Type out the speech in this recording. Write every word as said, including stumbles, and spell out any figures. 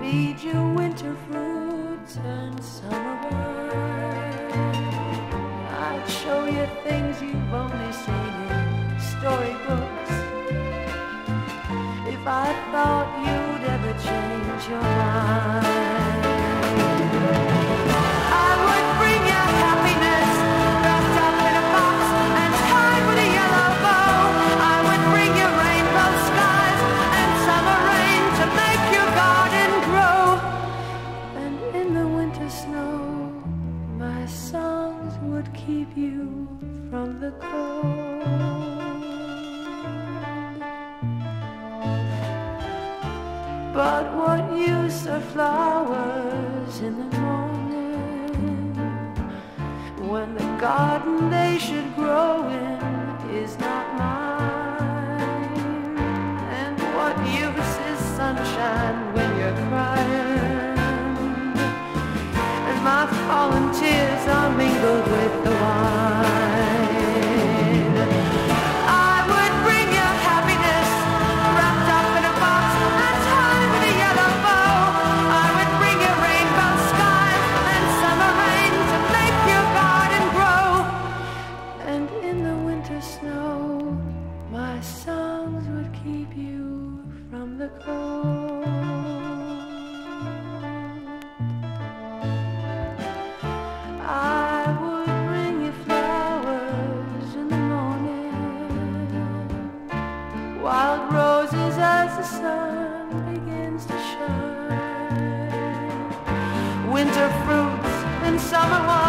feed you winter fruits and summer wine. I'd show you things you've only seen in storybooks. If I thought you'd ever change your mind, I would bring you happiness wrapped up in a box and tied with a yellow bow. I would bring you rainbow skies and summer rain to make your garden grow. And in the winter snow, my songs would keep you from the cold. But what use are flowers in the morning when the garden they should grow in is not mine? And what use is sunshine when you're crying and my fallen tears are mingled with the wine? I would bring you happiness wrapped up in a box and tied with a yellow bow. I would bring you rainbow skies and summer rain to make your garden grow. And in the winter snow, my songs would keep you from the cold. I would bring you flowers in the morning, wild roses as the sun begins to shine, winter fruits and summer wine.